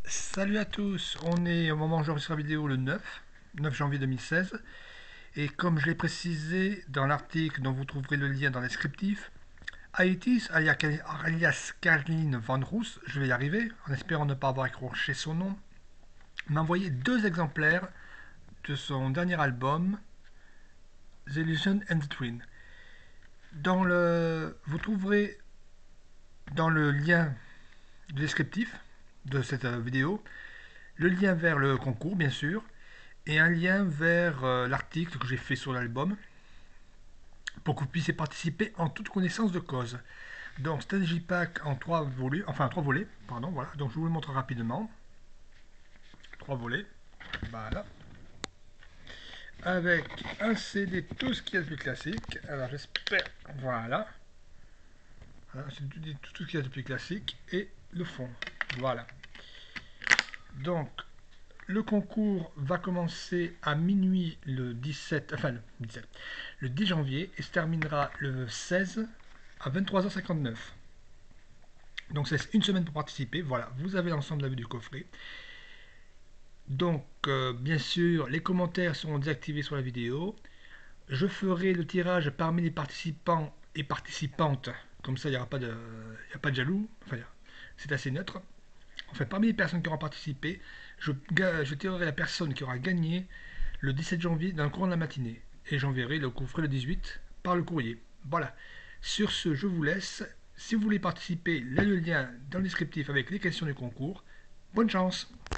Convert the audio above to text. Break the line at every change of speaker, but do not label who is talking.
Salut à tous, on est au moment où j'enregistre la vidéo le 9 janvier 2016 et comme je l'ai précisé dans l'article dont vous trouverez le lien dans le descriptif, Aïtis, alias Caroline Van Roos, je vais y arriver en espérant ne pas avoir accroché son nom, m'a envoyé deux exemplaires de son dernier album The Illusion and the Twin. Vous trouverez dans le lien du descriptif de cette vidéo le lien vers le concours bien sûr et un lien vers l'article que j'ai fait sur l'album pour que vous puissiez participer en toute connaissance de cause. Donc c'est un digipack en trois volets, enfin trois volets, pardon, voilà. Donc je vous le montre rapidement. Trois volets, voilà. Avec un CD, tout ce qu'il y a de plus classique. Alors j'espère, voilà. Voilà, c'est tout ce qu'il y a de plus classique et le fond, voilà. Donc le concours va commencer à minuit le 17, enfin le 10 janvier et se terminera le 16 à 23h59. Donc c'est une semaine pour participer. Voilà, vous avez l'ensemble de la vue du coffret. Donc bien sûr, les commentaires seront désactivés sur la vidéo. Je ferai le tirage parmi les participants et participantes. Comme ça, il n'y a pas de jaloux. Enfin, c'est assez neutre. Enfin, parmi les personnes qui auront participé, je tirerai la personne qui aura gagné le 17 janvier dans le courant de la matinée. Et j'enverrai le coffret le 18 par le courrier. Voilà. Sur ce, je vous laisse. Si vous voulez participer, là le lien dans le descriptif avec les questions du concours. Bonne chance!